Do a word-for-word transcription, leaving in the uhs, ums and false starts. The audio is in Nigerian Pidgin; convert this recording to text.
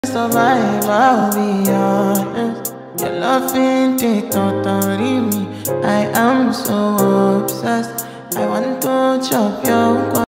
survive, I'll be honest. Your loving they totally me. I am so obsessed. I want to chop your